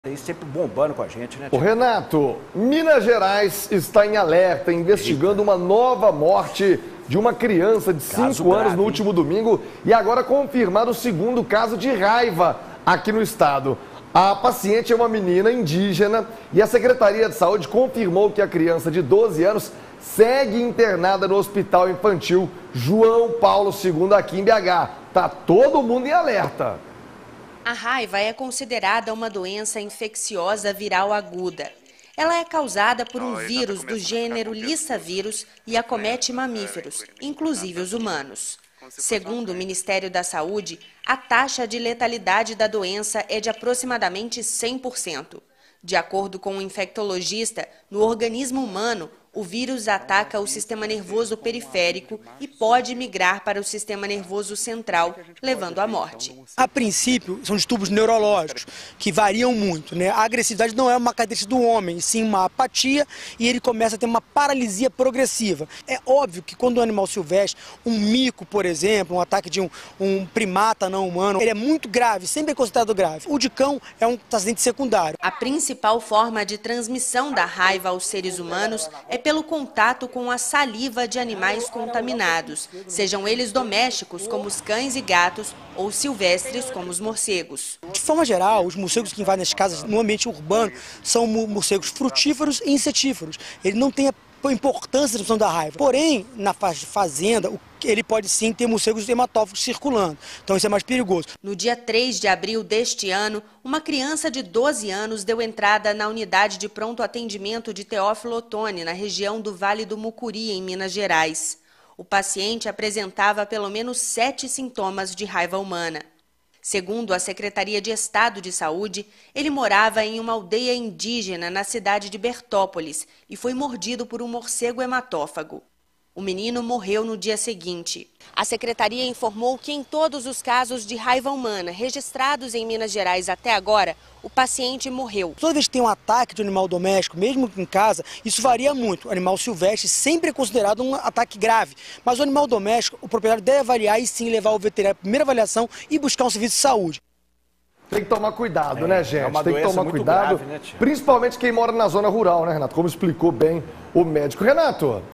Aí sempre bombando com a gente, né? Ô Renato, Minas Gerais está em alerta, investigando uma nova morte de uma criança de 5 anos no último domingo e agora confirmado o segundo caso de raiva aqui no estado. A paciente é uma menina indígena e a Secretaria de Saúde confirmou que a criança de 12 anos segue internada no Hospital Infantil João Paulo II aqui em BH. Tá todo mundo em alerta. A raiva é considerada uma doença infecciosa viral aguda. Ela é causada por um vírus do gênero Lissavírus e acomete mamíferos, inclusive os humanos. Segundo o Ministério da Saúde, a taxa de letalidade da doença é de aproximadamente 100%. De acordo com um infectologista, no organismo humano, o vírus ataca o sistema nervoso periférico e pode migrar para o sistema nervoso central, levando à morte. A princípio, são distúrbios neurológicos, que variam muito, né? A agressividade não é uma característica do homem, sim uma apatia, e ele começa a ter uma paralisia progressiva. É óbvio que quando o animal silvestre, um mico, por exemplo, um ataque de um primata não humano, ele é muito grave, sempre é considerado grave. O de cão é um acidente secundário. A principal forma de transmissão da raiva aos seres humanos é pelo contato com a saliva de animais contaminados, sejam eles domésticos, como os cães e gatos, ou silvestres, como os morcegos. De forma geral, os morcegos que invadem as casas no ambiente urbano são morcegos frutíferos e insetíferos. Ele não tem a importância da transmissão da raiva. Porém, na fazenda, ele pode sim ter morcegos hematófagos circulando. Então isso é mais perigoso. No dia 3 de abril deste ano, uma criança de 12 anos deu entrada na unidade de pronto atendimento de Teófilo Otoni, na região do Vale do Mucuri, em Minas Gerais. O paciente apresentava pelo menos 7 sintomas de raiva humana. Segundo a Secretaria de Estado de Saúde, ele morava em uma aldeia indígena na cidade de Bertópolis e foi mordido por um morcego hematófago. O menino morreu no dia seguinte. A secretaria informou que em todos os casos de raiva humana registrados em Minas Gerais até agora, o paciente morreu. Toda vez que tem um ataque de um animal doméstico, mesmo em casa, isso varia muito. O animal silvestre sempre é considerado um ataque grave. Mas o animal doméstico, o proprietário deve avaliar e sim levar o veterinário para a primeira avaliação e buscar um serviço de saúde. Tem que tomar cuidado, né, gente? É uma Tem que doença tomar muito cuidado, grave, né, tia? principalmente quem mora na zona rural, né, Renato? Como explicou bem o médico. Renato.